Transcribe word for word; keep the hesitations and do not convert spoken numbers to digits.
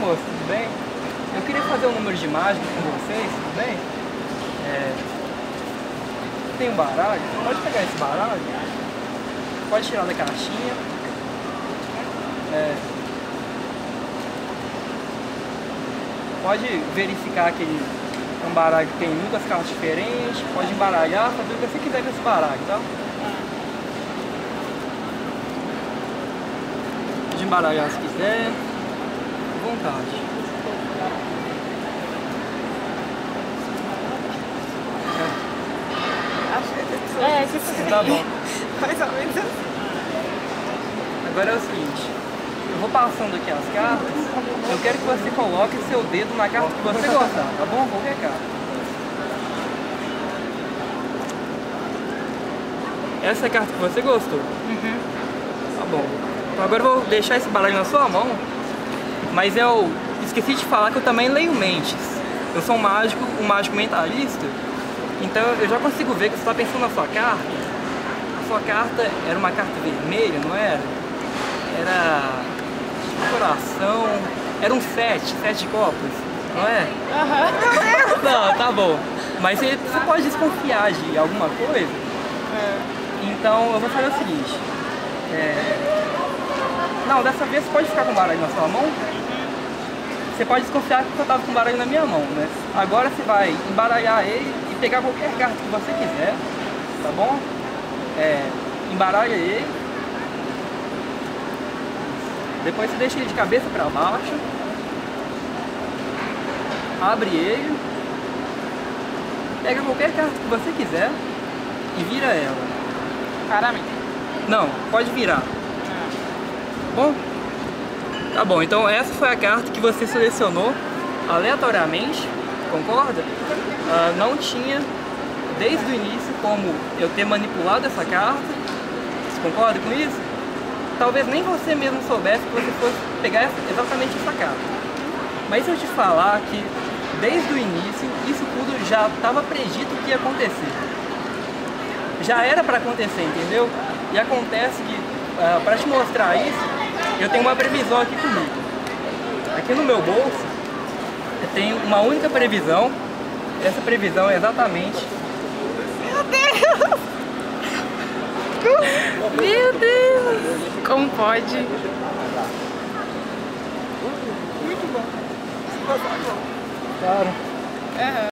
moço, tudo bem? Eu queria fazer um número de mágica com vocês, tudo bem? É... Tem um baralho, pode pegar esse baralho, pode tirar da caixinha. É... Pode verificar que é um baralho que tem muitas cartas diferentes, pode embaralhar, fazer o que você quiser com esse baralho, tá? Pode embaralhar se quiser, à vontade. É, que Tá bom. mais ou menos assim. Agora é o seguinte, eu vou passando aqui as cartas, eu quero que você coloque seu dedo na carta que você gostar, tá bom? Qualquer carta. Essa é a carta que você gostou? Uhum. Tá bom. Então agora eu vou deixar esse baralho na sua mão, mas eu esqueci de falar que eu também leio mentes. Eu sou um mágico, um mágico mentalista, então eu já consigo ver que você está pensando na sua carta. A sua carta era uma carta vermelha, não era? Era coração, era um sete, sete copas, não é? Aham. Uhum. Não, tá bom. Mas você, você pode desconfiar de alguma coisa? É. Então eu vou fazer o seguinte. É... Não, dessa vez você pode ficar com o baralho na sua mão. Você pode desconfiar que eu tava com o baralho na minha mão, né? Agora você vai embaralhar ele e pegar qualquer carta que você quiser, tá bom? É... Embaralha ele. Depois você deixa ele de cabeça para baixo. Abre ele. Pega qualquer carta que você quiser e vira ela. Para mim. Não, pode virar. Bom? Tá bom, então essa foi a carta que você selecionou aleatoriamente, concorda? Uh, não tinha, desde o início, como eu ter manipulado essa carta. Você concorda com isso? Talvez nem você mesmo soubesse que você fosse pegar essa, exatamente essa carta. Mas se eu te falar que desde o início, isso tudo já estava predito que ia acontecer. Já era para acontecer, entendeu? E acontece que, uh, para te mostrar isso, eu tenho uma previsão aqui comigo. Aqui no meu bolso, eu tenho uma única previsão. Essa previsão é exatamente... Meu Deus! Meu Deus! Como pode? Muito bom. Claro. Uhum.